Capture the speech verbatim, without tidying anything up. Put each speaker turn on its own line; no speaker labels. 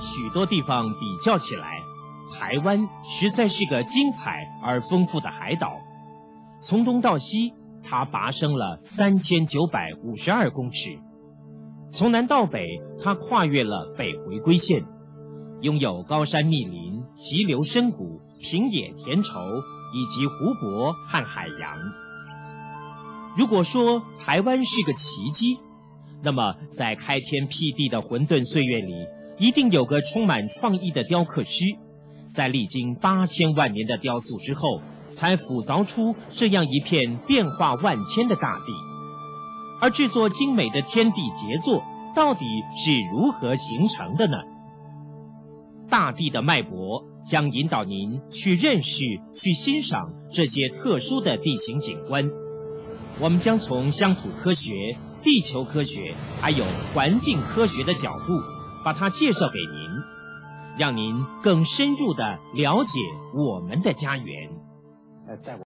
许多地方比较起来，台湾实在是个精彩而丰富的海岛。从东到西，它拔升了三千九百五十二公尺；从南到北，它跨越了北回归线，拥有高山密林、急流深谷、平野田畴以及湖泊和海洋。如果说台湾是个奇迹，那么在开天辟地的混沌岁月里，一定有个充满创意的雕刻师，在历经八千万年的雕塑之后，才腐凿出这样一片变化万千的大地。而制作精美的天地杰作，到底是如何形成的呢？大地的脉搏将引导您去认识、去欣赏这些特殊的地形景观。我们将从乡土科学、地球科学还有环境科学的角度，把它介绍给您，让您更深入地了解我们的家园。呃，在我